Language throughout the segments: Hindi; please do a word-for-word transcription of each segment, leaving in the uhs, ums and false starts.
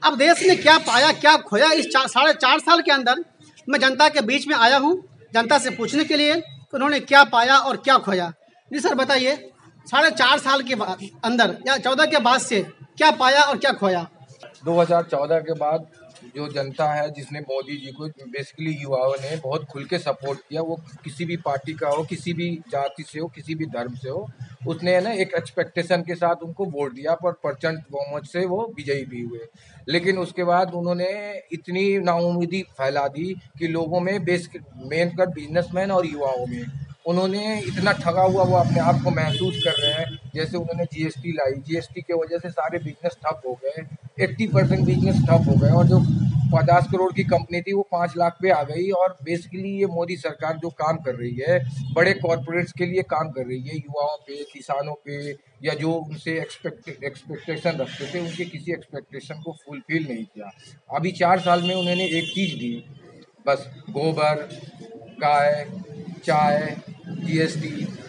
अब देश ने क्या पाया क्या खोया इस चा, साढ़े चार साल के अंदर। मैं जनता के बीच में आया हूँ जनता से पूछने के लिए कि उन्होंने क्या पाया और क्या खोया। जी सर बताइए, साढ़े चार साल के अंदर या चौदह के बाद से क्या पाया और क्या खोया। दो हज़ार चौदह के बाद जो जनता है जिसने मोदी जी को बेसिकली युवाओं ने बहुत खुल के सपोर्ट किया, वो किसी भी पार्टी का हो, किसी भी जाति से हो, किसी भी धर्म से हो, उसने ना एक एक्सपेक्टेशन के साथ उनको वोट दिया, पर प्रचंड बहुमत से वो विजयी भी हुए। लेकिन उसके बाद उन्होंने इतनी नाउम्मीदी फैला दी कि लोगों में बेसिक मेन कर बिजनेसमैन और युवाओं में उन्होंने इतना ठगा हुआ वो अपने आप को महसूस कर रहे हैं। जैसे उन्होंने जीएसटी लाई, जीएसटी के वजह से सारे बिजनेस ठप हो गए, अस्सी परसेंट बिजनेस ठप हो गए, और जो पचास करोड़ की कंपनी थी वो पाँच लाख पे आ गई। और बेसिकली ये मोदी सरकार जो काम कर रही है बड़े कॉरपोरेट्स के लिए काम कर रही है, युवाओं पे, किसानों पे, या जो उनसे एक्सपेक्ट एक्सपेक्टेशन रखते थे उनके किसी एक्सपेक्टेशन को फुलफिल नहीं किया। अभी चार साल में उन्होंने एक चीज़ दी, बस गोबर, गाय, चाय, जीएसटी,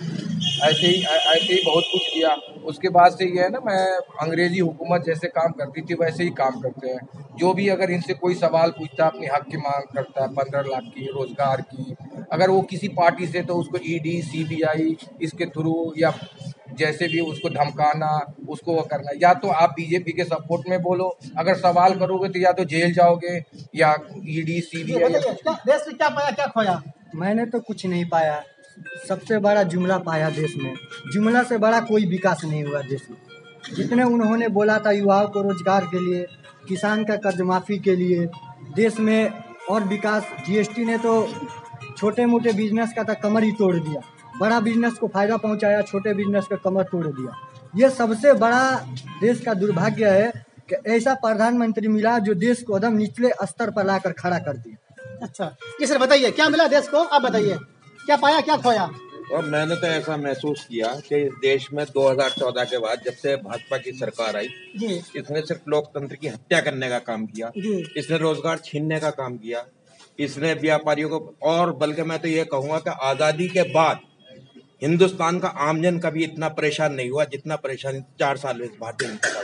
ऐसे ही ऐसे ही बहुत कुछ किया। उसके बाद से ये है ना, मैं अंग्रेजी हुकूमत जैसे काम करती थी वैसे ही काम करते हैं। जो भी अगर इनसे कोई सवाल पूछता है, अपनी हक की मांग करता है, पंद्रह लाख की, रोजगार की, अगर वो किसी पार्टी से तो उसको ईडी, सीबीआई इसके थ्रू या जैसे भी उसको धमकाना, उसको वो करना। या तो आप बीजेपी के सपोर्ट में बोलो, अगर सवाल करोगे तो या तो जेल जाओगे या ईडी, सीबीआई। देश में क्या पाया क्या खोया। मैंने तो कुछ नहीं पाया, सबसे बड़ा जुमला पाया देश में। जुमला से बड़ा कोई विकास नहीं हुआ देश में। जितने उन्होंने बोला था युवाओं को रोजगार के लिए, किसान का कर्ज माफ़ी के लिए, देश में और विकास, जीएसटी ने तो छोटे मोटे बिजनेस का तो कमर ही तोड़ दिया, बड़ा बिजनेस को फायदा पहुंचाया, छोटे बिजनेस का कमर तोड़ दिया। ये सबसे बड़ा देश का दुर्भाग्य है कि ऐसा प्रधानमंत्री मिला जो देश को एकदम निचले स्तर पर लाकर खड़ा कर दिया। अच्छा जी सर बताइए, क्या मिला देश को, आप बताइए क्या पाया क्या खोया। और मैंने तो ऐसा महसूस किया कि इस देश में दो हज़ार चौदह के बाद जब से भाजपा की सरकार आई, इसने सिर्फ लोकतंत्र की हत्या करने का काम किया, इसने रोजगार छीनने का काम किया, इसने व्यापारियों को, और बल्कि मैं तो ये कहूँगा कि आज़ादी के बाद हिंदुस्तान का आमजन कभी इतना परेशान नहीं हुआ जितना परेशान चार साल में भारतीय जनता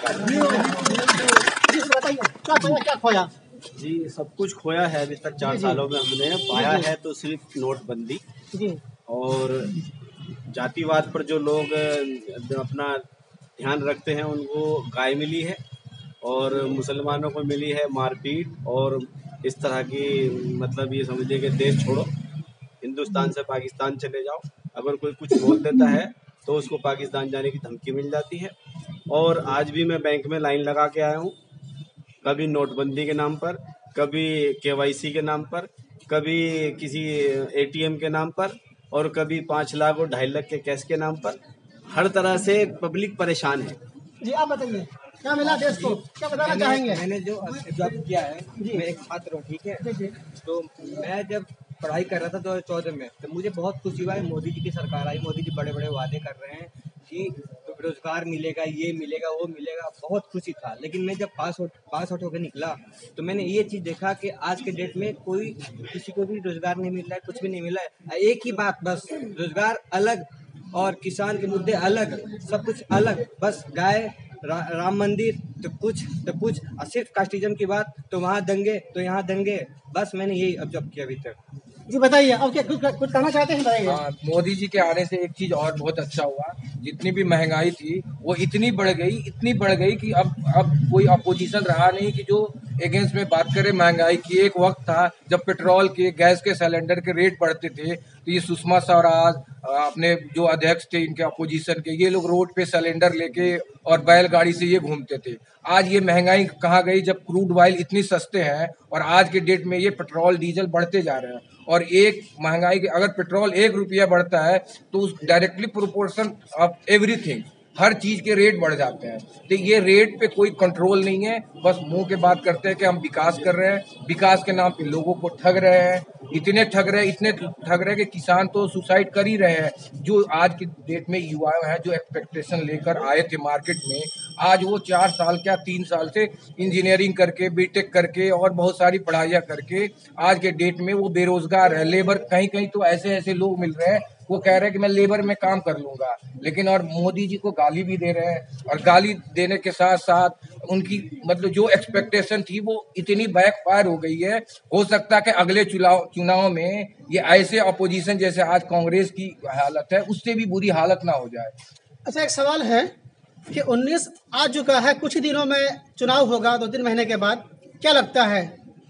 पार्टी क्या खोया। जी सब कुछ खोया है अभी तक चार सालों में। हमने पाया है तो सिर्फ नोटबंदी और जातिवाद पर जो लोग अपना ध्यान रखते हैं उनको गाय मिली है, और मुसलमानों को मिली है मारपीट, और इस तरह की, मतलब ये समझिए कि देश छोड़ो, हिंदुस्तान से पाकिस्तान चले जाओ। अगर कोई कुछ बोल देता है तो उसको पाकिस्तान जाने की धमकी मिल जाती है। और आज भी मैं बैंक में लाइन लगा के आया हूँ, कभी नोटबंदी के नाम पर, कभी केवाईसी के नाम पर, कभी किसी एटीएम के नाम पर, और कभी पाँच लाख और ढाई लाख के कैश के नाम पर। हर तरह से पब्लिक परेशान है। जी आप बताइए क्या मिला देश को, क्या बताना चाहेंगे। मैंने जो जॉब किया है, मैं एक छात्र हूँ, ठीक है। तो मैं जब पढ़ाई कर रहा था दो हज़ार चौदह में, तो मुझे बहुत खुशी हुआ है मोदी जी की सरकार आई, मोदी जी बड़े बड़े वादे कर रहे हैं कि रोजगार मिलेगा, ये मिलेगा, वो मिलेगा, बहुत खुशी था। लेकिन मैं जब पास आउट पास आउट होकर निकला तो मैंने ये चीज़ देखा कि आज के डेट में कोई किसी को भी रोजगार नहीं मिल रहा है, कुछ भी नहीं मिला है। एक ही बात, बस रोजगार अलग और किसान के मुद्दे अलग, सब कुछ अलग, बस गाय, रा, राम मंदिर तो कुछ तो कुछ, और सिर्फ कास्टिज्म की बात तो वहाँ दंगे तो यहाँ दंगे। बस मैंने यही ऑब्जर्व किया अभी तक। जी बताइए, अब क्या कुछ कुछ कहना चाहते हैं, बताइए। हाँ, मोदी जी के आने से एक चीज और बहुत अच्छा हुआ, जितनी भी महंगाई थी वो इतनी बढ़ गई, इतनी बढ़ गई कि अब अब कोई अपोजिशन रहा नहीं कि जो अगेंस्ट में बात करे महंगाई की। एक वक्त था जब पेट्रोल के, गैस के सिलेंडर के रेट बढ़ते थे तो ये सुषमा स्वराज, अपने जो अध्यक्ष थे इनके अपोजिशन के, ये लोग रोड पे सिलेंडर लेके और बैलगाड़ी से ये घूमते थे। आज ये महंगाई कहाँ गई जब क्रूड ऑयल इतनी सस्ते हैं, और आज के डेट में ये पेट्रोल डीजल बढ़ते जा रहे हैं। और एक महंगाई के, अगर पेट्रोल एक रुपया बढ़ता है तो उस डायरेक्टली प्रोपोर्शन ऑफ एवरीथिंग, हर चीज के रेट बढ़ जाते हैं। तो ये रेट पे कोई कंट्रोल नहीं है, बस मुंह के बात करते हैं कि हम विकास कर रहे हैं, विकास के नाम पे लोगों को ठग रहे हैं, इतने ठग रहे हैं इतने ठग रहे हैं कि किसान तो सुसाइड कर ही रहे हैं। जो आज की डेट में युवा हैं जो एक्सपेक्टेशन लेकर आए थे मार्केट में, आज वो चार साल क्या तीन साल से इंजीनियरिंग करके, बीटेक करके और बहुत सारी पढ़ाइयाँ करके आज के डेट में वो बेरोजगार है। लेबर, कहीं कहीं तो ऐसे ऐसे लोग मिल रहे हैं वो कह रहे हैं कि मैं लेबर में काम कर लूंगा, लेकिन और मोदी जी को गाली भी दे रहे हैं और गाली देने के साथ साथ उनकी मतलब जो एक्सपेक्टेशन थी वो इतनी बैकफायर हो गई है। हो सकता है कि अगले चुनाव चुनाव में ये ऐसे अपोजिशन जैसे आज कांग्रेस की हालत है उससे भी बुरी हालत ना हो जाए। अच्छा, एक सवाल है कि उन्नीस आ चुका है, कुछ ही दिनों में चुनाव होगा, दो तीन महीने के बाद, क्या लगता है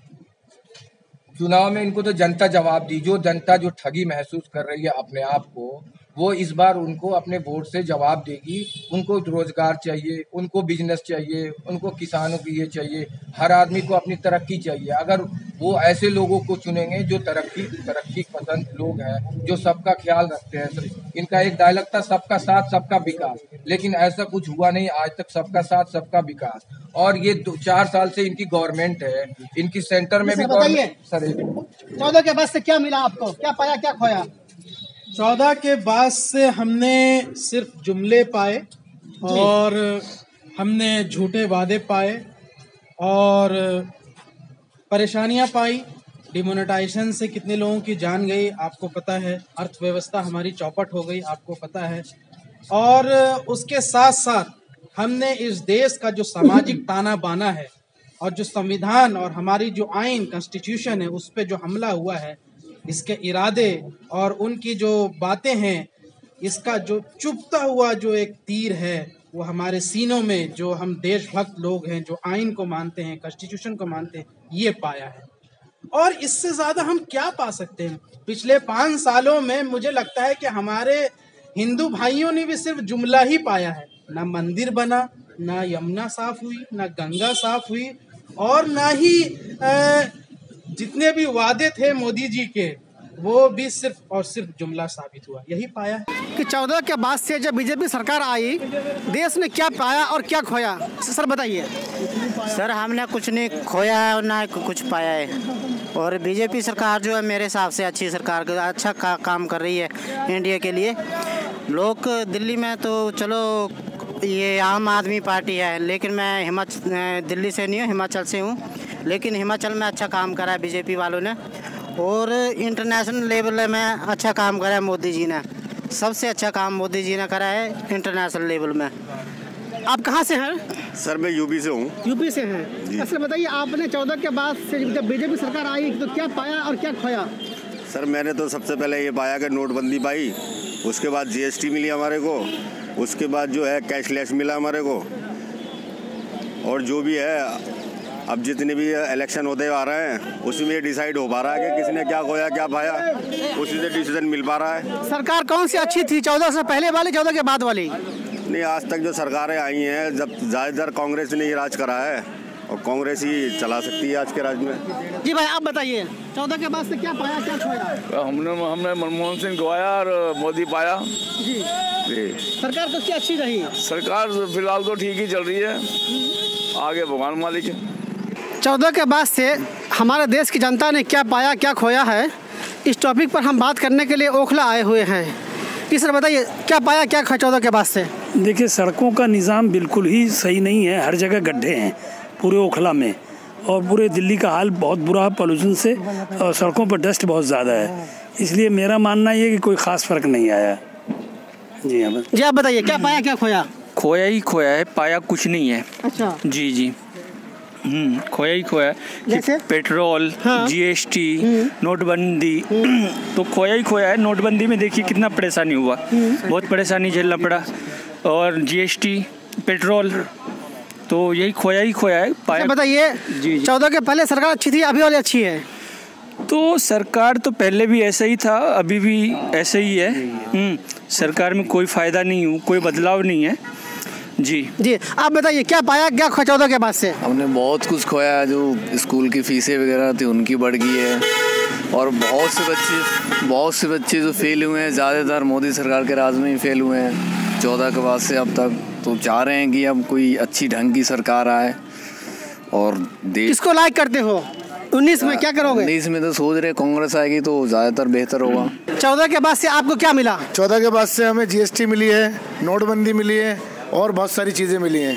चुनाव में इनको तो जनता जवाब दी। जो जनता जो ठगी महसूस कर रही है अपने आप को, वो इस बार उनको अपने वोट से जवाब देगी। उनको रोजगार चाहिए, उनको बिजनेस चाहिए, उनको किसानों की ये चाहिए, हर आदमी को अपनी तरक्की चाहिए। अगर वो ऐसे लोगों को चुनेंगे जो तरक्की तरक्की पसंद लोग हैं, जो सबका ख्याल रखते हैं। इनका एक डायलॉग था, सबका साथ सबका विकास, लेकिन ऐसा कुछ हुआ नहीं आज तक। सबका साथ सबका विकास, और ये दो चार साल से इनकी गवर्नमेंट है, इनकी सेंटर में भी बताइए सर चौदह के बाद से क्या मिला आपको, क्या पाया क्या खोया? चौदह के बाद से हमने सिर्फ जुमले पाए और हमने झूठे वादे पाए और परेशानियां पाई। डिमोनेटाइजेशन से कितने लोगों की जान गई आपको पता है, अर्थव्यवस्था हमारी चौपट हो गई आपको पता है, और उसके साथ साथ हमने इस देश का जो सामाजिक ताना बाना है और जो संविधान और हमारी जो आइन कॉन्स्टिट्यूशन है उस पे जो हमला हुआ है, इसके इरादे और उनकी जो बातें हैं, इसका जो चुभता हुआ जो एक तीर है वो हमारे सीनों में, जो हम देशभक्त लोग हैं, जो आइन को मानते हैं, कॉन्स्टिट्यूशन को मानते हैं, ये पाया है। और इससे ज़्यादा हम क्या पा सकते हैं? पिछले पाँच सालों में मुझे लगता है कि हमारे हिंदू भाइयों ने भी सिर्फ जुमला ही पाया है। ना मंदिर बना, ना यमुना साफ हुई, ना गंगा साफ हुई, और ना ही आ, जितने भी वादे थे मोदी जी के वो भी सिर्फ और सिर्फ जुमला साबित हुआ। यही पाया है कि चौदह के बाद से जब बीजेपी सरकार आई, देश ने क्या पाया और क्या खोया, सर बताइए। सर हमने कुछ नहीं खोया है और ना कुछ पाया है, और बीजेपी सरकार जो है मेरे हिसाब से अच्छी सरकार, अच्छा का, काम कर रही है इंडिया के लिए। लोग दिल्ली में तो चलो ये आम आदमी पार्टी है, लेकिन मैं हिमाचल दिल्ली से नहीं हूँ, हिमाचल से हूँ, लेकिन हिमाचल में अच्छा काम करा है बीजेपी वालों ने, और इंटरनेशनल लेवल में अच्छा काम करा है मोदी जी ने। सबसे अच्छा काम मोदी जी ने करा है इंटरनेशनल लेवल में। आप कहाँ से हैं? सर मैं यूपी से हूँ। यूपी से हैं। अच्छा बताइए, आपने चौदह के बाद से जब बीजेपी सरकार आई तो क्या पाया और क्या खोया? सर मैंने तो सबसे पहले ये पाया कि नोटबंदी पाई, उसके बाद जीएसटी मिली हमारे को, उसके बाद जो है कैशलेस मिला हमारे को, और जो भी है अब जितने भी इलेक्शन होते आ रहे हैं उसी में डिसाइड हो पा रहा है कि किसने क्या खोया क्या पाया, उसी से डिसीजन मिल पा रहा है। सरकार कौन सी अच्छी थी, चौदह से पहले वाली, चौदह के बाद वाली? नहीं, आज तक जो सरकारें आई हैं, जब ज़्यादातर कांग्रेस ने ही राज करा है और कांग्रेस ही चला सकती है आज के राज्य में। जी भाई आप बताइए, चौदह के बाद से क्या पाया क्या खोया? हमने हमने मनमोहन सिंह गवाया और मोदी पाया। जी जी सरकार तो क्या अच्छी रही? सरकार फिलहाल तो ठीक ही चल रही है, आगे भगवान मालिक है। चौदह के बाद से हमारे देश की जनता ने क्या पाया क्या खोया है, इस टॉपिक पर हम बात करने के लिए ओखला आए हुए हैं। जी सर बताइए, क्या पाया क्या खोया चौदह के बाद से? देखिए, सड़कों का निज़ाम बिल्कुल ही सही नहीं है, हर जगह गड्ढे हैं पूरे ओखला में, और पूरे दिल्ली का हाल बहुत बुरा है पोल्यूशन से, और सड़कों पर डस्ट बहुत ज़्यादा है। इसलिए मेरा मानना ये कि कोई ख़ास फ़र्क नहीं आया। जी हाँ जी आप बताइए, क्या पाया क्या खोया? खोया ही खोया है, पाया कुछ नहीं है। अच्छा जी जी हम्म खोया ही खोया है। जैसे पेट्रोल, हाँ, जीएसटी, नोटबंदी, तो खोया ही खोया है। नोटबंदी में देखिए कितना परेशानी हुआ, बहुत परेशानी झेलना पड़ा, और जीएसटी, पेट्रोल, तो यही खोया ही खोया है। पाया बताइए, जी चौदह के पहले सरकार अच्छी थी, अभी वाली अच्छी है? तो सरकार तो पहले भी ऐसा ही था, अभी भी ऐसे ही है। सरकार में कोई फ़ायदा नहीं हुआ, कोई बदलाव नहीं है। जी जी आप बताइए, क्या पाया क्या खोया चौदह के बाद से? हमने बहुत कुछ खोया है, जो स्कूल की फीसें वगैरह थी उनकी बढ़ गई है, और बहुत से बच्चे बहुत से बच्चे जो फेल हुए हैं, ज़्यादातर मोदी सरकार के राज में ही फेल हुए हैं चौदह के बाद से अब तक। तो चाह रहे हैं कि अब कोई अच्छी ढंग की सरकार आए और देश। किसको लाइक करते हो? उन्नीस में क्या करोगे? उन्नीस में तो सोच रहे कांग्रेस आएगी तो ज़्यादातर बेहतर होगा। चौदह के बाद से आपको क्या मिला? चौदह के बाद से हमें जीएसटी मिली है, नोटबंदी मिली है, और बहुत सारी चीज़ें मिली हैं।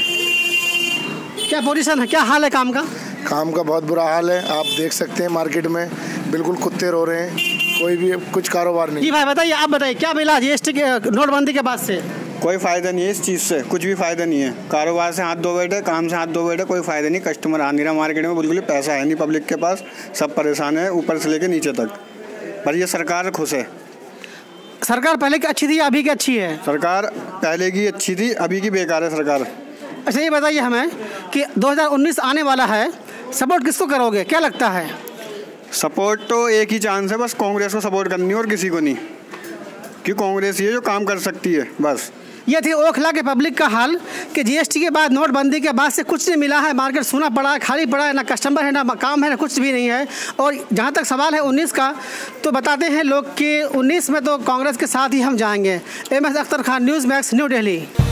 क्या पोजीशन है, क्या हाल है काम का? काम का बहुत बुरा हाल है, आप देख सकते हैं मार्केट में बिल्कुल कुत्ते रो रहे हैं, कोई भी कुछ कारोबार नहीं। जी भाई बताइए, आप बताइए क्या मिला जीएसटी के नोटबंदी के बाद से? कोई फ़ायदा नहीं है इस चीज़ से, कुछ भी फ़ायदा नहीं है। कारोबार से हाथ धो बैठे, काम से हाथ धो बैठे, कोई फ़ायदा नहीं। कस्टमर आ नहीं रहा मार्केट में, बिल्कुल पैसा है नहीं पब्लिक के पास, सब परेशान है ऊपर से लेके नीचे तक। पर ये सरकार खुश है। सरकार पहले की अच्छी थी या अभी की अच्छी है? सरकार पहले की अच्छी थी, अभी की बेकार है सरकार। अच्छा ये बताइए हमें कि दो हज़ार उन्नीस आने वाला है, सपोर्ट किसको करोगे, क्या लगता है? सपोर्ट तो एक ही चांस है, बस कांग्रेस को सपोर्ट करनी है और किसी को नहीं, कि कांग्रेस ही है जो काम कर सकती है बस। ये थी ओखला के पब्लिक का हाल कि जीएसटी के बाद, नोटबंदी के बाद से कुछ नहीं मिला है, मार्केट सूना पड़ा है, खाली पड़ा है, ना कस्टमर है, ना काम है, ना कुछ भी नहीं है। और जहाँ तक सवाल है उन्नीस का, तो बताते हैं लोग कि उन्नीस में तो कांग्रेस के साथ ही हम जाएंगे। M S Akhtar Khan, News Max, New Delhi.